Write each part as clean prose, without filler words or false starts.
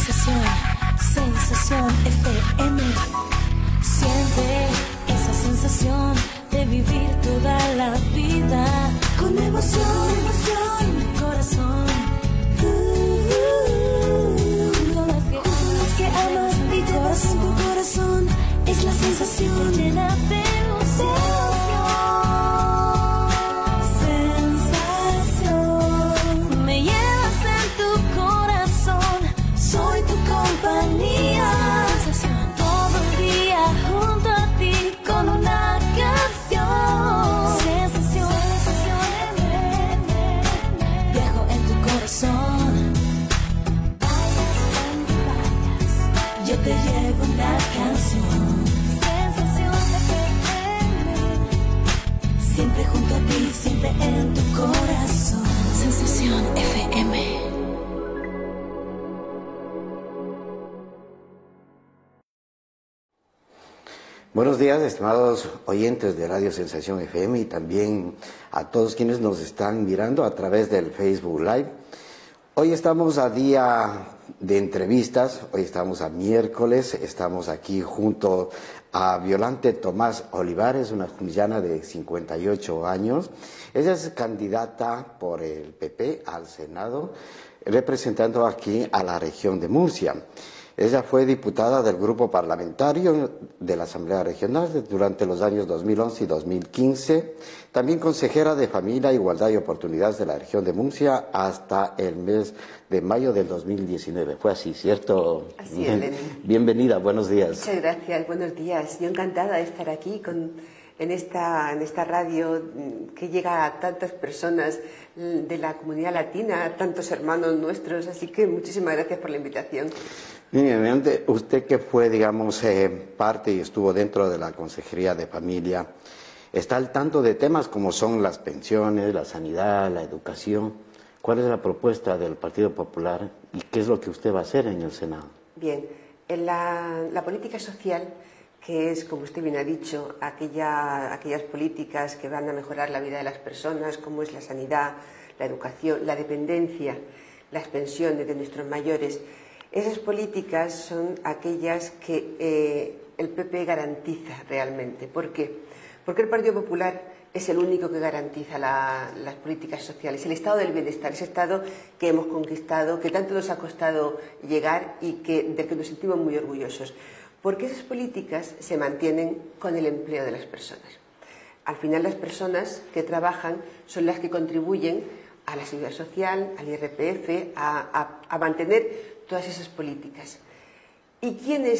Sensación FM. Siente esa sensación de vivir toda la vida con emoción, corazón. Las que amas y corazón, tu corazón es la sensación llena de sensación. Me llevas en tu corazón, soy tu compañía. Todo el día junto a ti con una canción. Sensación. Viajo en tu corazón. Yo te llevo una canción. Sensación FM. Siempre junto a ti, siempre en tu corazón. Sensación FM. Buenos días, estimados oyentes de Radio Sensación FM y también a todos quienes nos están mirando a través del Facebook Live. Hoy estamos a día de entrevistas, hoy estamos a miércoles, estamos aquí junto a Violante Tomás Olivares, una jumillana de 58 años. Ella es candidata por el PP al Senado, representando aquí a la región de Murcia. Ella fue diputada del grupo parlamentario de la Asamblea Regional durante los años 2011 y 2015, también consejera de Familia, Igualdad y Oportunidades de la región de Murcia hasta el mes de mayo del 2019. Fue así, ¿cierto? Así es, Lenin. Bienvenida, buenos días. Muchas gracias, buenos días. Yo encantada de estar aquí en esta radio que llega a tantas personas de la comunidad latina, a tantos hermanos nuestros, así que muchísimas gracias por la invitación. Bien, usted que fue, digamos, parte y estuvo dentro de la Consejería de Familia, está al tanto de temas como son las pensiones, la sanidad, la educación. ¿Cuál es la propuesta del Partido Popular y qué es lo que usted va a hacer en el Senado? Bien, en la política social, que es, como usted bien ha dicho, aquellas políticas que van a mejorar la vida de las personas, como es la sanidad, la educación, la dependencia, las pensiones de nuestros mayores. Esas políticas son aquellas que el PP garantiza realmente. ¿Por qué? Porque el Partido Popular es el único que garantiza las políticas sociales, el estado del bienestar, ese estado que hemos conquistado, que tanto nos ha costado llegar y del que nos sentimos muy orgullosos. Porque esas políticas se mantienen con el empleo de las personas. Al final, las personas que trabajan son las que contribuyen a la seguridad social, al IRPF, a mantener todas esas políticas. ¿Y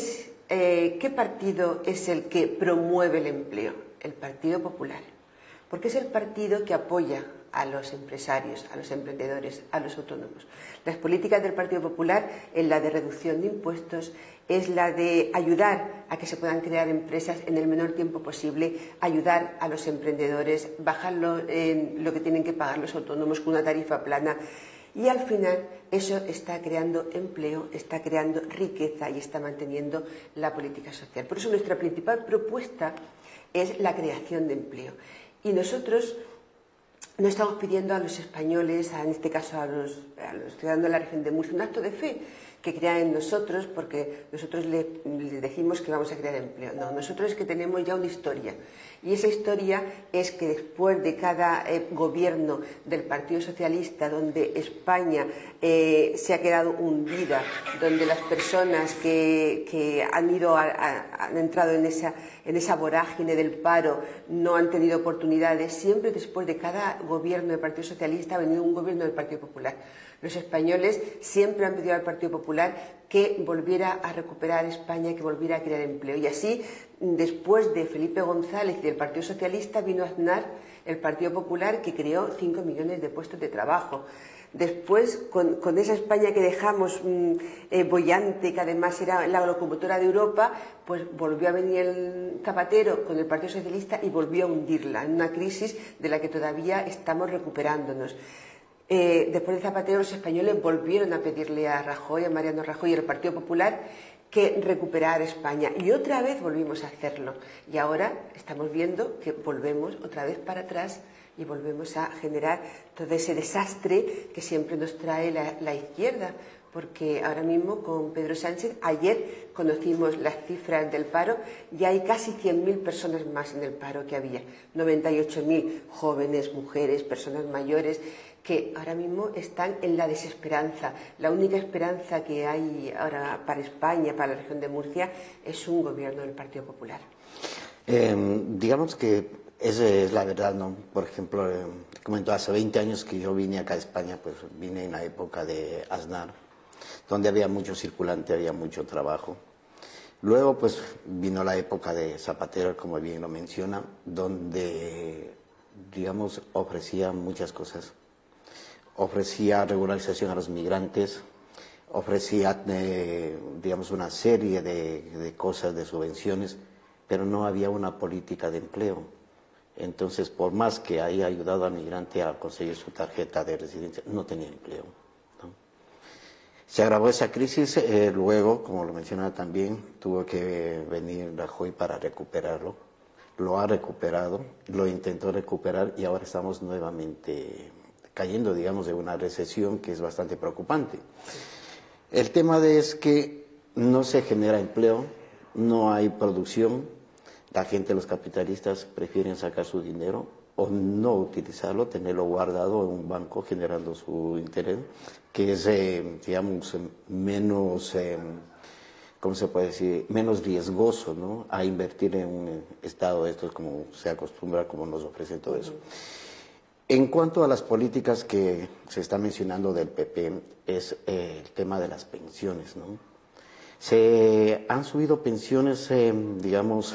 qué partido es el que promueve el empleo? El Partido Popular. Porque es el partido que apoya a los empresarios, a los emprendedores, a los autónomos. Las políticas del Partido Popular es la de reducción de impuestos, es la de ayudar a que se puedan crear empresas en el menor tiempo posible, ayudar a los emprendedores, bajar lo que tienen que pagar los autónomos con una tarifa plana. Y al final eso está creando empleo, está creando riqueza y está manteniendo la política social. Por eso nuestra principal propuesta es la creación de empleo. Y nosotros no estamos pidiendo a los españoles, en este caso a los ciudadanos de la región de Murcia, un acto de fe que crean en nosotros porque nosotros les decimos que vamos a crear empleo. No, nosotros es que tenemos ya una historia. Y esa historia es que después de cada gobierno del Partido Socialista, donde España se ha quedado hundida, donde las personas que han entrado en esa vorágine del paro no han tenido oportunidades, siempre después de cada gobierno del Partido Socialista ha venido un gobierno del Partido Popular. Los españoles siempre han pedido al Partido Popular que volviera a recuperar España, que volviera a crear empleo. Y así, después de Felipe González y del Partido Socialista, vino Aznar, el Partido Popular, que creó 5 millones de puestos de trabajo. Después, con esa España que dejamos boyante, que además era la locomotora de Europa, pues volvió a venir el Zapatero con el Partido Socialista y volvió a hundirla en una crisis de la que todavía estamos recuperándonos. Después de Zapatero, los españoles volvieron a pedirle a Rajoy, a Mariano Rajoy y al Partido Popular que recuperara España. Y otra vez volvimos a hacerlo. Y ahora estamos viendo que volvemos otra vez para atrás y volvemos a generar todo ese desastre que siempre nos trae la izquierda. porque ahora mismo con Pedro Sánchez, ayer conocimos las cifras del paro, ya hay casi 100.000 personas más en el paro que había, 98.000 jóvenes, mujeres, personas mayores, que ahora mismo están en la desesperanza. La única esperanza que hay ahora para España, para la región de Murcia, es un gobierno del Partido Popular. Digamos que esa es la verdad, ¿no? Por ejemplo, comento, hace 20 años que yo vine acá a España, pues vine en la época de Aznar, donde había mucho circulante, había mucho trabajo. Luego, pues, vino la época de Zapatero, como bien lo menciona, donde, digamos, ofrecía muchas cosas. Ofrecía regularización a los migrantes, ofrecía, digamos, una serie de cosas, de subvenciones, pero no había una política de empleo. Entonces, por más que haya ayudado al migrante a conseguir su tarjeta de residencia, no tenía empleo, ¿no? Se agravó esa crisis, luego, como lo mencionaba también, tuvo que venir Rajoy para recuperarlo. Lo ha recuperado, lo intentó recuperar y ahora estamos nuevamente cayendo, digamos, de una recesión que es bastante preocupante. El tema es que no se genera empleo, no hay producción, la gente, los capitalistas, prefieren sacar su dinero o no utilizarlo, tenerlo guardado en un banco generando su interés, que es, digamos, menos, ¿cómo se puede decir?, menos riesgoso, ¿no?, a invertir en un estado de estos como se acostumbra, como nos ofrecen todo eso. En cuanto a las políticas que se está mencionando del PP, es el tema de las pensiones, ¿no? Se han subido pensiones, digamos,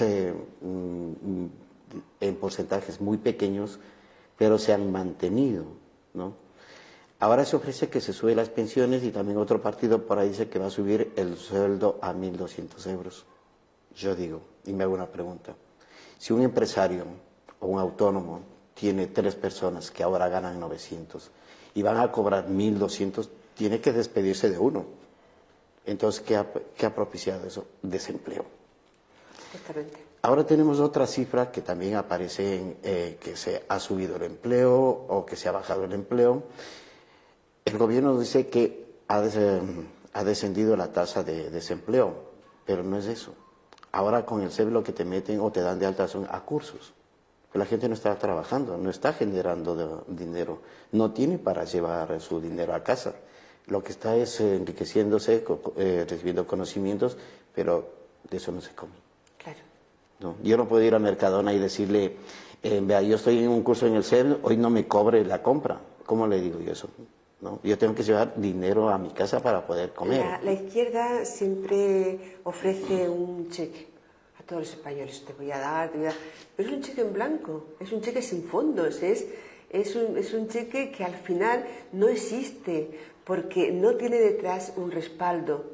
en porcentajes muy pequeños, pero se han mantenido, ¿no? Ahora se ofrece que se sube las pensiones y también otro partido por ahí dice que va a subir el sueldo a 1.200 euros. Yo digo, y me hago una pregunta, si un empresario o un autónomo tiene 3 personas que ahora ganan 900 y van a cobrar 1.200, tiene que despedirse de uno. Entonces, ¿qué ha propiciado eso? Desempleo. Exactamente. Ahora tenemos otra cifra que también aparece que se ha subido el empleo o que se ha bajado el empleo. El gobierno dice que ha descendido la tasa de desempleo, pero no es eso. Ahora con el CEP lo que te meten o te dan de alta son a cursos. La gente no está trabajando, no está generando dinero, no tiene para llevar su dinero a casa. Lo que está es enriqueciéndose, recibiendo conocimientos, pero de eso no se come. Claro. ¿No? Yo no puedo ir a Mercadona y decirle, vea, yo estoy en un curso en el CEP, hoy no me cobre la compra. ¿Cómo le digo yo eso? ¿No? Yo tengo que llevar dinero a mi casa para poder comer. La izquierda siempre ofrece un cheque a todos los españoles. Te voy a dar, pero es un cheque en blanco, es un cheque sin fondos, es un cheque que al final no existe, porque no tiene detrás un respaldo.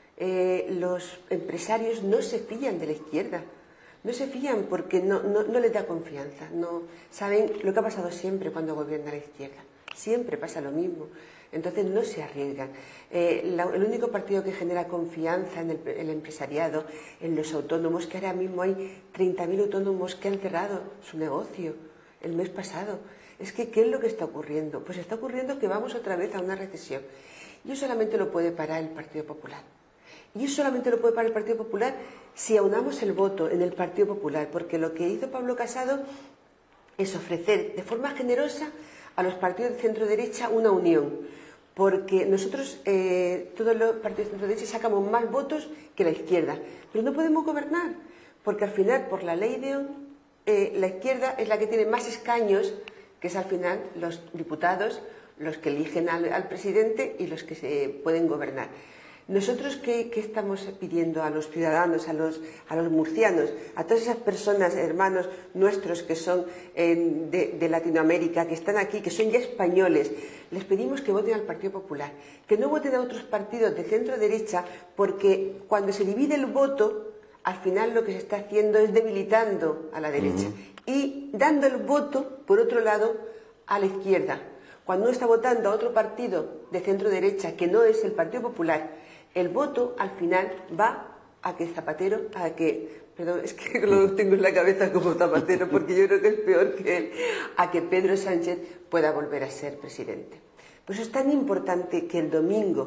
Los empresarios no se fían de la izquierda, no se fían porque no les da confianza. No saben lo que ha pasado siempre cuando gobierna la izquierda, siempre pasa lo mismo. Entonces no se arriesgan. El único partido que genera confianza en el empresariado, en los autónomos, que ahora mismo hay 30.000 autónomos que han cerrado su negocio el mes pasado. Es que, ¿qué es lo que está ocurriendo? Pues está ocurriendo que vamos otra vez a una recesión. Y eso solamente lo puede parar el Partido Popular. Y eso solamente lo puede parar el Partido Popular si aunamos el voto en el Partido Popular, porque lo que hizo Pablo Casado es ofrecer de forma generosa a los partidos de centro-derecha una unión, porque nosotros, todos los partidos de centro-derecha, sacamos más votos que la izquierda, pero no podemos gobernar, porque al final, por la ley de la izquierda es la que tiene más escaños, que es al final los diputados, los que eligen al presidente y los que se pueden gobernar. Nosotros, ¿qué estamos pidiendo a los ciudadanos, a los murcianos, a todas esas personas, hermanos nuestros que son de Latinoamérica, que están aquí, que son ya españoles? Les pedimos que voten al Partido Popular, que no voten a otros partidos de centro-derecha, porque cuando se divide el voto, al final lo que se está haciendo es debilitando a la derecha y dando el voto, por otro lado, a la izquierda. Cuando uno está votando a otro partido de centro-derecha que no es el Partido Popular, el voto al final va a que Zapatero, perdón, es que lo tengo en la cabeza como Zapatero porque yo creo que es peor que él, a que Pedro Sánchez pueda volver a ser presidente. Por eso es tan importante que el domingo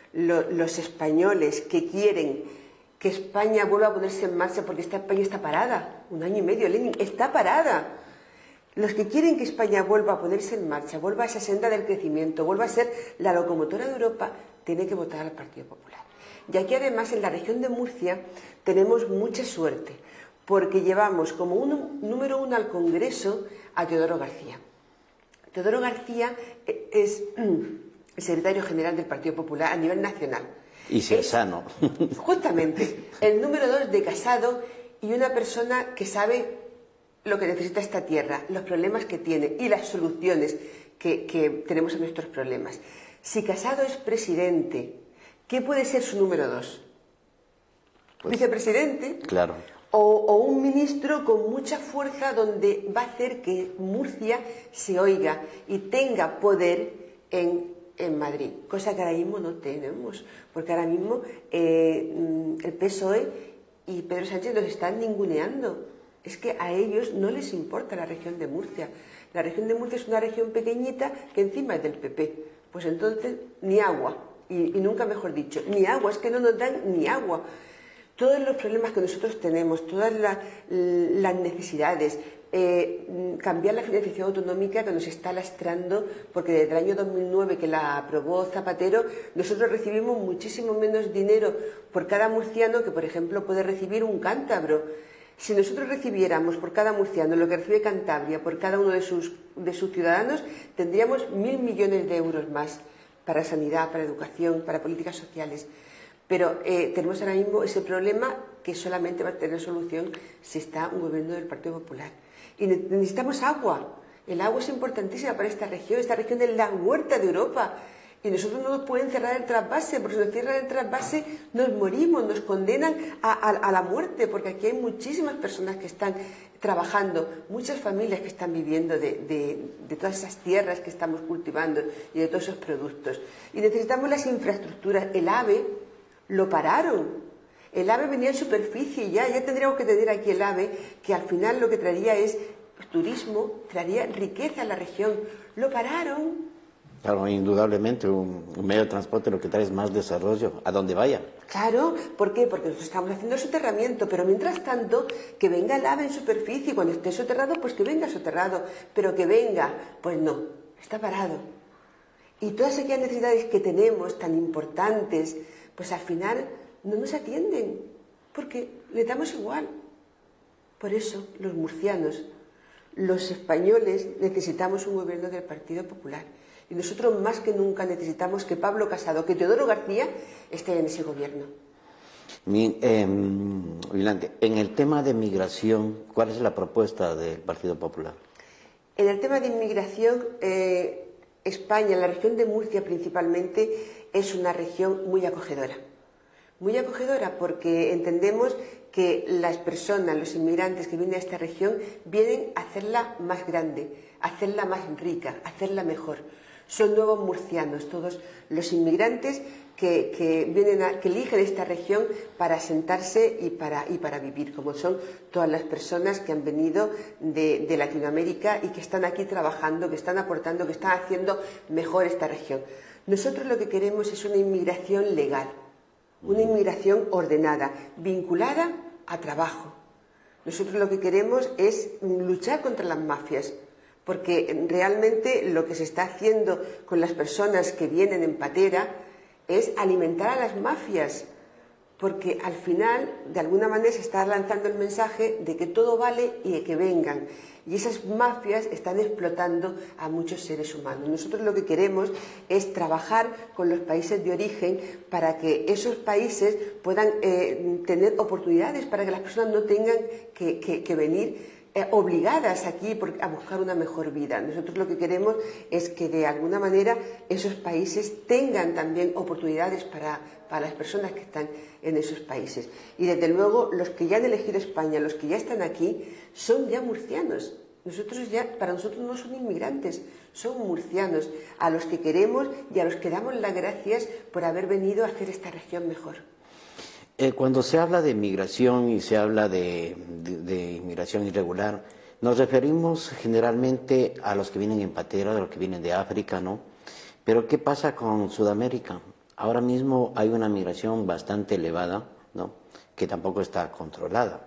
los españoles que quieren que España vuelva a ponerse en marcha, porque España está parada, 1 año y medio, Lenin, está parada. Los que quieren que España vuelva a ponerse en marcha, vuelva a esa senda del crecimiento, vuelva a ser la locomotora de Europa, tienen que votar al Partido Popular. Y aquí además en la región de Murcia tenemos mucha suerte, porque llevamos como número 1 al Congreso a Teodoro García. Teodoro García es el secretario general del Partido Popular a nivel nacional. Y si es sano. Justamente, el número 2 de Casado y una persona que sabe lo que necesita esta tierra, los problemas que tiene y las soluciones que tenemos a nuestros problemas. Si Casado es presidente, ¿qué puede ser su número 2? Pues, vicepresidente. Claro. O un ministro con mucha fuerza donde va a hacer que Murcia se oiga y tenga poder en Madrid, cosa que ahora mismo no tenemos, porque ahora mismo el PSOE y Pedro Sánchez nos están ninguneando. Es que a ellos no les importa la región de Murcia. La región de Murcia es una región pequeñita que encima es del PP. Pues entonces ni agua, y nunca mejor dicho, ni agua, es que no nos dan ni agua. Todos los problemas que nosotros tenemos, todas las necesidades, cambiar la financiación autonómica que nos está lastrando, porque desde el año 2009 que la aprobó Zapatero, nosotros recibimos muchísimo menos dinero por cada murciano que, por ejemplo, puede recibir un cántabro. Si nosotros recibiéramos por cada murciano lo que recibe Cantabria por cada uno de sus ciudadanos, tendríamos 1.000 millones de euros más para sanidad, para educación, para políticas sociales. Pero tenemos ahora mismo ese problema que solamente va a tener solución si está un gobierno del Partido Popular. Y necesitamos agua. El agua es importantísima para esta región es la huerta de Europa. Y nosotros no nos pueden cerrar el trasvase, porque si nos cierran el trasvase nos morimos, nos condenan a la muerte, porque aquí hay muchísimas personas que están trabajando, muchas familias que están viviendo de todas esas tierras que estamos cultivando y de todos esos productos. Y necesitamos las infraestructuras. El AVE lo pararon. El AVE venía en superficie y ya tendríamos que tener aquí el AVE, que al final lo que traería es turismo, traería riqueza a la región. Lo pararon. Claro, indudablemente un medio de transporte lo que trae es más desarrollo, a donde vaya. Claro, ¿por qué? Porque nosotros estamos haciendo soterramiento, pero mientras tanto, que venga el AVE en superficie, y cuando esté soterrado, pues que venga soterrado, pero que venga, pues no, está parado. Y todas aquellas necesidades que tenemos tan importantes, pues al final no nos atienden, porque le damos igual. Por eso, los murcianos, los españoles, necesitamos un gobierno del Partido Popular. Y nosotros más que nunca necesitamos que Pablo Casado, que Teodoro García esté en ese gobierno. Violante, en el tema de migración, ¿cuál es la propuesta del Partido Popular? En el tema de inmigración, España, la región de Murcia principalmente, es una región muy acogedora. Muy acogedora porque entendemos que las personas, los inmigrantes que vienen a esta región, vienen a hacerla más grande, a hacerla más rica, a hacerla mejor. Son nuevos murcianos, todos los inmigrantes que eligen esta región para asentarse y para vivir, como son todas las personas que han venido de Latinoamérica y que están aquí trabajando, que están aportando, que están haciendo mejor esta región. Nosotros lo que queremos es una inmigración legal, una inmigración ordenada, vinculada a trabajo. Nosotros lo que queremos es luchar contra las mafias, porque realmente lo que se está haciendo con las personas que vienen en patera es alimentar a las mafias, porque al final, de alguna manera, se está lanzando el mensaje de que todo vale y de que vengan. Y esas mafias están explotando a muchos seres humanos. Nosotros lo que queremos es trabajar con los países de origen para que esos países puedan tener oportunidades, para que las personas no tengan que venir obligadas aquí a buscar una mejor vida. Nosotros lo que queremos es que de alguna manera esos países tengan también oportunidades para las personas que están en esos países. Y desde luego los que ya han elegido España, los que ya están aquí, son ya murcianos. Para nosotros no son inmigrantes, son murcianos, a los que queremos y a los que damos las gracias por haber venido a hacer esta región mejor. Cuando se habla de migración y se habla de inmigración irregular, nos referimos generalmente a los que vienen en patera, a los que vienen de África, ¿no? Pero ¿qué pasa con Sudamérica? Ahora mismo hay una migración bastante elevada, ¿no?, que tampoco está controlada.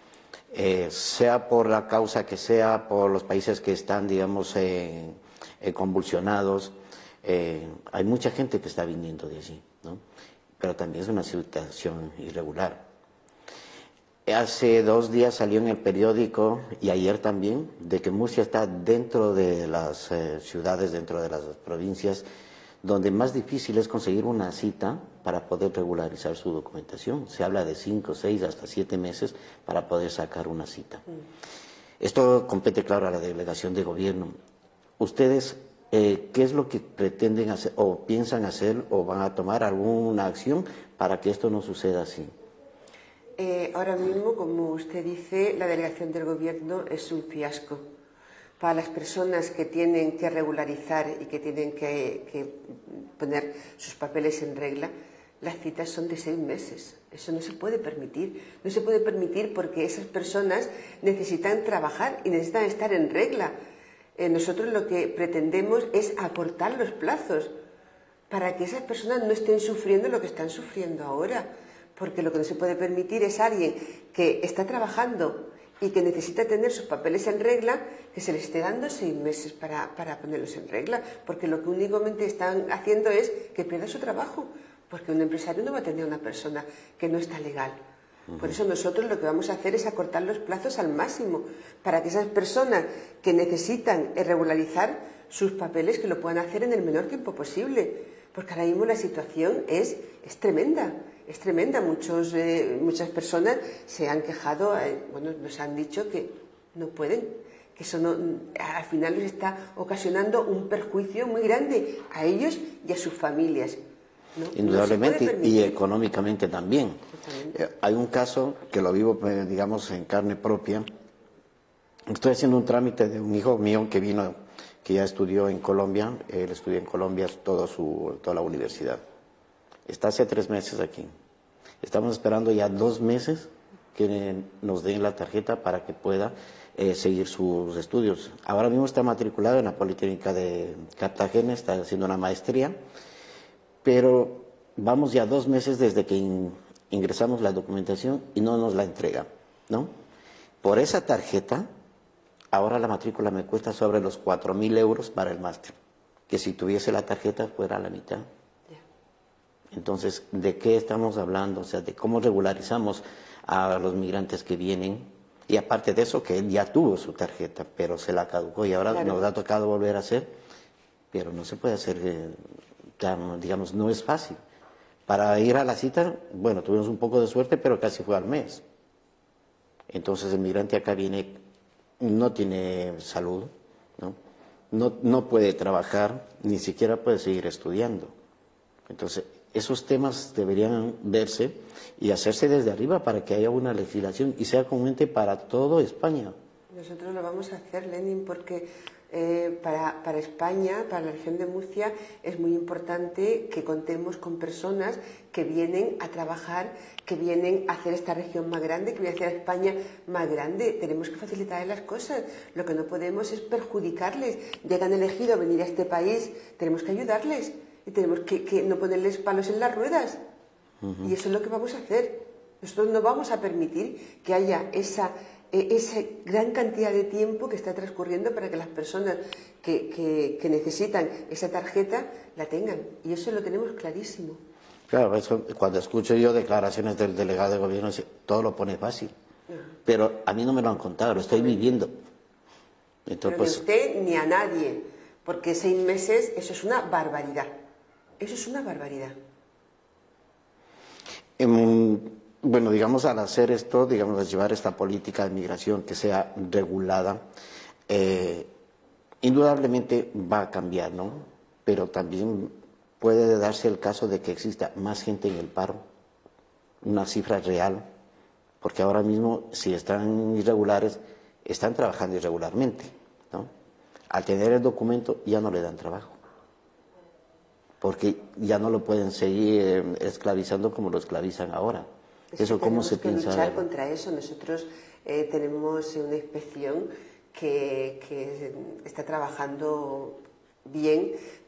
Sea por la causa que sea, por los países que están, digamos, convulsionados, hay mucha gente que está viniendo de allí, ¿no? Pero también es una situación irregular. Hace 2 días salió en el periódico, y ayer también, de que Murcia está dentro de las ciudades, dentro de las provincias, donde más difícil es conseguir una cita para poder regularizar su documentación. Se habla de 5, 6, hasta 7 meses para poder sacar una cita. Esto compete, claro, a la delegación de gobierno. ¿Ustedes qué es lo que pretenden hacer, o piensan hacer, o van a tomar alguna acción para que esto no suceda así? Ahora mismo, como usted dice, la delegación del gobierno es un fiasco. Para las personas que tienen que regularizar y que tienen que poner sus papeles en regla, las citas son de 6 meses. Eso no se puede permitir. No se puede permitir porque esas personas necesitan trabajar y necesitan estar en regla. Nosotros lo que pretendemos es acortar los plazos para que esas personas no estén sufriendo lo que están sufriendo ahora. Porque lo que no se puede permitir es alguien que está trabajando y que necesita tener sus papeles en regla, que se les esté dando 6 meses para ponerlos en regla, porque lo que únicamente están haciendo es que pierda su trabajo, porque un empresario no va a tener a una persona que no está legal. Por eso nosotros lo que vamos a hacer es acortar los plazos al máximo, para que esas personas que necesitan regularizar sus papeles, que lo puedan hacer en el menor tiempo posible, porque ahora mismo la situación es tremenda. Es tremenda. Muchas personas se han quejado, nos han dicho que no pueden, que eso no, al final les está ocasionando un perjuicio muy grande a ellos y a sus familias. ¿No? Indudablemente, y económicamente también. Hay un caso que lo vivo, digamos, en carne propia. Estoy haciendo un trámite de un hijo mío que vino, que ya estudió en Colombia. Él estudió en Colombia toda la universidad. Está hace 3 meses aquí. Estamos esperando ya 2 meses que nos den la tarjeta para que pueda seguir sus estudios. Ahora mismo está matriculado en la Politécnica de Cartagena, está haciendo una maestría, pero vamos ya 2 meses desde que ingresamos la documentación y no nos la entregan, ¿no? Por esa tarjeta, ahora la matrícula me cuesta sobre los 4.000 euros para el máster, que si tuviese la tarjeta fuera a la mitad. Entonces, ¿de qué estamos hablando? O sea, de cómo regularizamos a los migrantes que vienen. Y aparte de eso, que él ya tuvo su tarjeta, pero se la caducó y ahora nos ha tocado volver a hacer. Pero no se puede hacer, digamos, no es fácil. Para ir a la cita, bueno, tuvimos un poco de suerte, pero casi fue al mes. Entonces, el migrante acá viene, no tiene salud, no puede trabajar, ni siquiera puede seguir estudiando. Entonces, esos temas deberían verse y hacerse desde arriba para que haya una legislación y sea común para toda España. Nosotros lo vamos a hacer, Lenin, porque para España, para la región de Murcia, es muy importante que contemos con personas que vienen a trabajar, que vienen a hacer esta región más grande, que vienen a hacer España más grande. Tenemos que facilitarles las cosas. Lo que no podemos es perjudicarles. Ya han elegido venir a este país, tenemos que ayudarles. Y tenemos que no ponerles palos en las ruedas. Y eso es lo que vamos a hacer. Nosotros no vamos a permitir que haya esa gran cantidad de tiempo que está transcurriendo para que las personas que necesitan esa tarjeta la tengan. Y eso lo tenemos clarísimo. Claro, eso, cuando escucho yo declaraciones del delegado de gobierno, todo lo pone fácil. Pero a mí no me lo han contado, lo estoy viviendo. Entonces, pero ni a usted ni a nadie, porque 6 meses, eso es una barbaridad. Eso es una barbaridad. Bueno, digamos, al hacer esto, digamos, al llevar esta política de migración que sea regulada, indudablemente va a cambiar, ¿no? Pero también puede darse el caso de que exista más gente en el paro, una cifra real, porque ahora mismo, si están irregulares, están trabajando irregularmente, ¿no? Al tener el documento ya no le dan trabajo, porque ya no lo pueden seguir esclavizando como lo esclavizan ahora. ¿Eso cómo se piensa? Tenemos que luchar contra eso. Nosotros tenemos una inspección que está trabajando bien,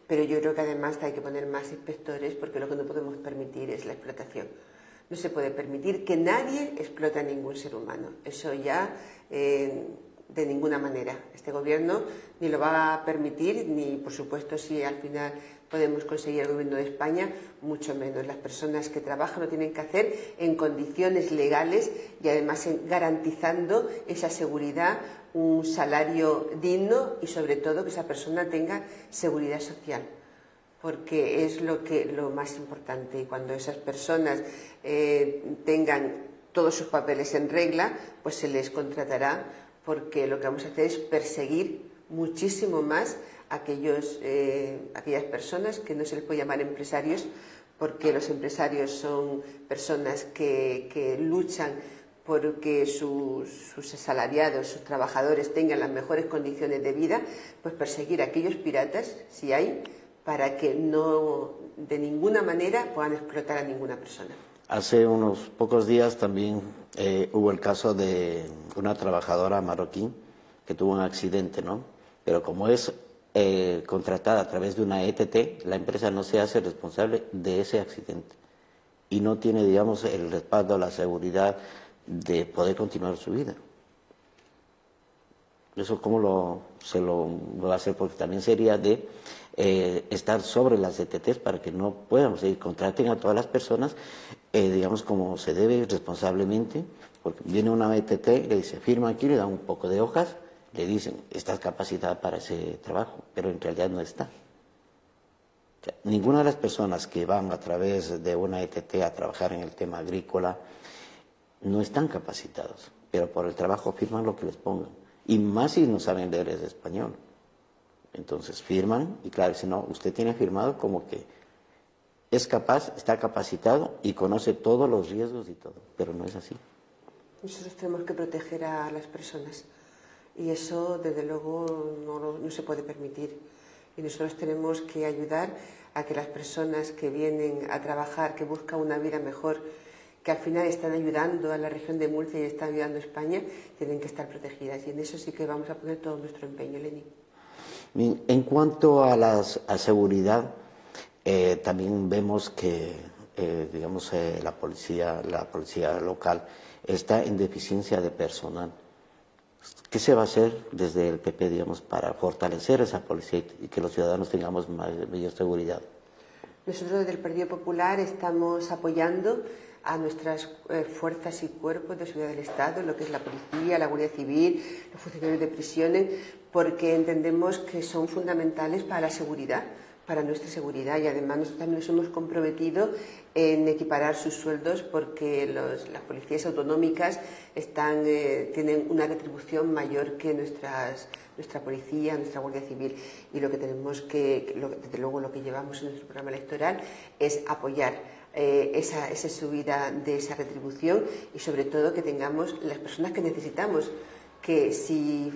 pero yo creo que además hay que poner más inspectores, porque lo que no podemos permitir es la explotación. No se puede permitir que nadie explote a ningún ser humano. Eso ya de ninguna manera. Este gobierno ni lo va a permitir, ni por supuesto si al final podemos conseguir el gobierno de España, mucho menos. Las personas que trabajan lo tienen que hacer en condiciones legales y además garantizando esa seguridad, un salario digno y sobre todo que esa persona tenga seguridad social, porque es lo más importante. Y cuando esas personas tengan todos sus papeles en regla, pues se les contratará, porque lo que vamos a hacer es perseguir muchísimo más a aquellas personas que no se les puede llamar empresarios, porque los empresarios son personas que luchan porque sus asalariados, sus trabajadores tengan las mejores condiciones de vida. Pues perseguir a aquellos piratas, si hay, para que no de ninguna manera puedan explotar a ninguna persona. Hace unos pocos días también hubo el caso de una trabajadora marroquí que tuvo un accidente, ¿no? Pero como es contratada a través de una ETT, la empresa no se hace responsable de ese accidente y no tiene, digamos, el respaldo, la seguridad de poder continuar su vida. Eso cómo se lo va a hacer, porque también sería de estar sobre las ETTs para que no puedan seguir, contraten a todas las personas, digamos, como se debe, responsablemente, porque viene una ETT, le dice, firma aquí, le dan un poco de hojas, le dicen, estás capacitada para ese trabajo, pero en realidad no está. O sea, ninguna de las personas que van a través de una ETT a trabajar en el tema agrícola no están capacitados, pero por el trabajo firman lo que les pongan, y más si no saben leer el español. Entonces firman y claro, si no, usted tiene firmado como que es capaz, está capacitado y conoce todos los riesgos y todo, pero no es así. Nosotros tenemos que proteger a las personas y eso desde luego no se puede permitir, y nosotros tenemos que ayudar a que las personas que vienen a trabajar, que buscan una vida mejor, que al final están ayudando a la región de Murcia y están ayudando a España, tienen que estar protegidas, y en eso sí que vamos a poner todo nuestro empeño, Lenin. Bien, en cuanto a seguridad, también vemos que digamos, la policía local está en deficiencia de personal. ¿Qué se va a hacer desde el PP, digamos, para fortalecer esa policía y que los ciudadanos tengamos mayor seguridad? Nosotros desde el Partido Popular estamos apoyando a nuestras fuerzas y cuerpos de seguridad del Estado, lo que es la policía, la Guardia Civil, los funcionarios de prisiones, porque entendemos que son fundamentales para la seguridad, para nuestra seguridad, y además nosotros también nos hemos comprometido en equiparar sus sueldos, porque las policías autonómicas tienen una retribución mayor que nuestra policía, nuestra Guardia Civil, y lo que tenemos desde luego lo que llevamos en nuestro programa electoral es apoyar esa subida de esa retribución, y sobre todo que tengamos las personas que necesitamos, que si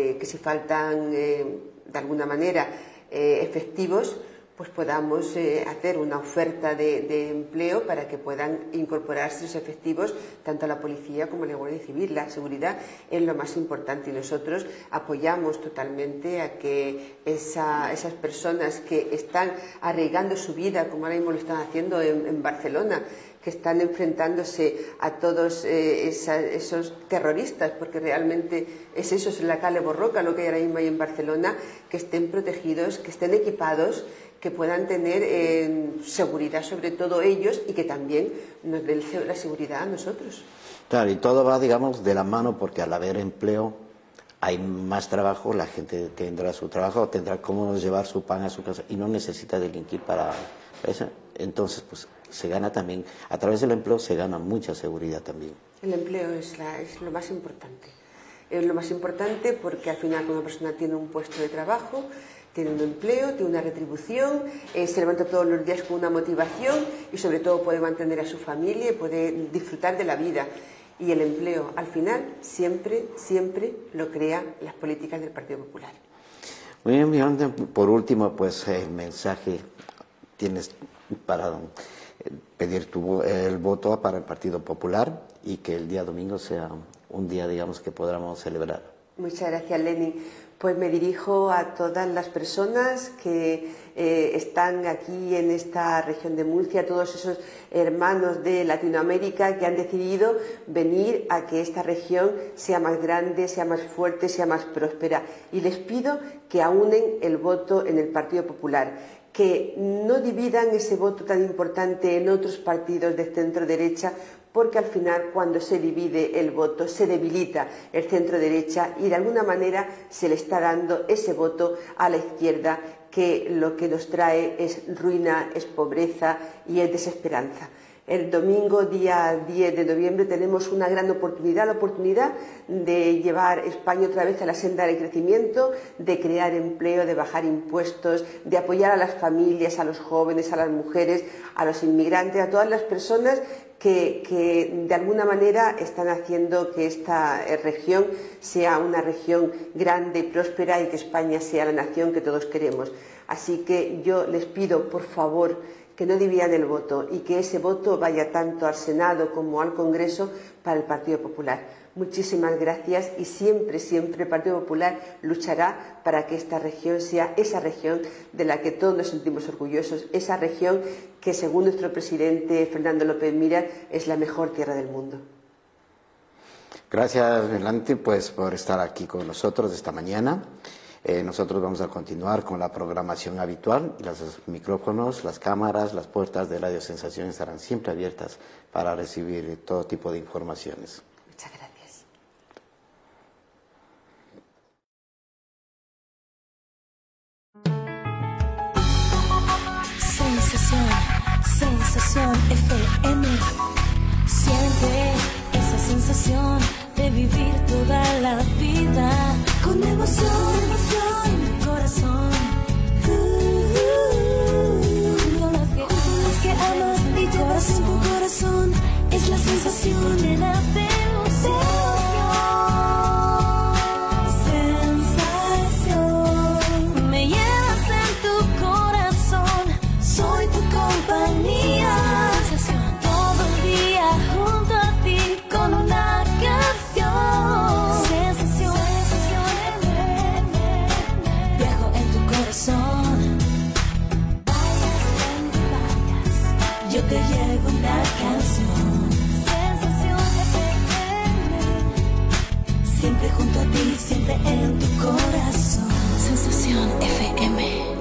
faltan de alguna manera efectivos, pues podamos hacer una oferta de empleo para que puedan incorporarse esos efectivos tanto a la policía como a la Guardia Civil. La seguridad es lo más importante y nosotros apoyamos totalmente a que esas personas que están arriesgando su vida, como ahora mismo lo están haciendo en Barcelona, que están enfrentándose a todos esos terroristas, porque realmente es eso, es la Cale Borroca lo que hay ahora mismo ahí en Barcelona, que estén protegidos, que estén equipados, que puedan tener seguridad sobre todo ellos, y que también nos den la seguridad a nosotros. Claro, y todo va, digamos, de la mano, porque al haber empleo hay más trabajo, la gente tendrá su trabajo, tendrá cómo llevar su pan a su casa y no necesita delinquir para eso. Entonces, pues se gana también, a través del empleo se gana mucha seguridad también. El empleo es lo más importante. Es lo más importante porque al final cuando una persona tiene un puesto de trabajo, tiene un empleo, tiene una retribución, se levanta todos los días con una motivación y sobre todo puede mantener a su familia y puede disfrutar de la vida. Y el empleo, al final, siempre lo crean las políticas del Partido Popular. Muy bien, Miranda, por último, pues el mensaje tienes para pedir el voto para el Partido Popular y que el día domingo sea un día, digamos, que podamos celebrar. Muchas gracias, Lenin. Pues me dirijo a todas las personas que están aquí en esta región de Murcia, todos esos hermanos de Latinoamérica que han decidido venir a que esta región sea más grande, sea más fuerte, sea más próspera. Y les pido que aúnen el voto en el Partido Popular, que no dividan ese voto tan importante en otros partidos de centro-derecha, porque al final, cuando se divide el voto, se debilita el centro-derecha y de alguna manera se le está dando ese voto a la izquierda, que lo que nos trae es ruina, es pobreza y es desesperanza. El domingo, día 10 de noviembre, tenemos una gran oportunidad, la oportunidad de llevar España otra vez a la senda del crecimiento, de crear empleo, de bajar impuestos, de apoyar a las familias, a los jóvenes, a las mujeres, a los inmigrantes, a todas las personas que de alguna manera están haciendo que esta región sea una región grande y próspera y que España sea la nación que todos queremos. Así que yo les pido, por favor, que no dividan el voto y que ese voto vaya tanto al Senado como al Congreso para el Partido Popular. Muchísimas gracias y siempre, siempre el Partido Popular luchará para que esta región sea esa región de la que todos nos sentimos orgullosos, esa región que, según nuestro presidente Fernando López Miras, es la mejor tierra del mundo. Gracias, Melante, pues, por estar aquí con nosotros esta mañana. Nosotros vamos a continuar con la programación habitual y los micrófonos, las cámaras, las puertas de Radio Sensación estarán siempre abiertas para recibir todo tipo de informaciones. Muchas gracias. Sensación, sensación FM. Siente esa sensación de vivir toda la vida con emoción, en tu corazón. Junto a los que amas y tu corazón es la sensación de la sensación. Me llevas en tu corazón, soy tu compañía. Todo el día junto a ti con una canción. Sensación, viajo en tu corazón. Vayas, yo te llevo una canción. Sensación FM. Siempre junto a ti, siempre en tu corazón. Sensación FM.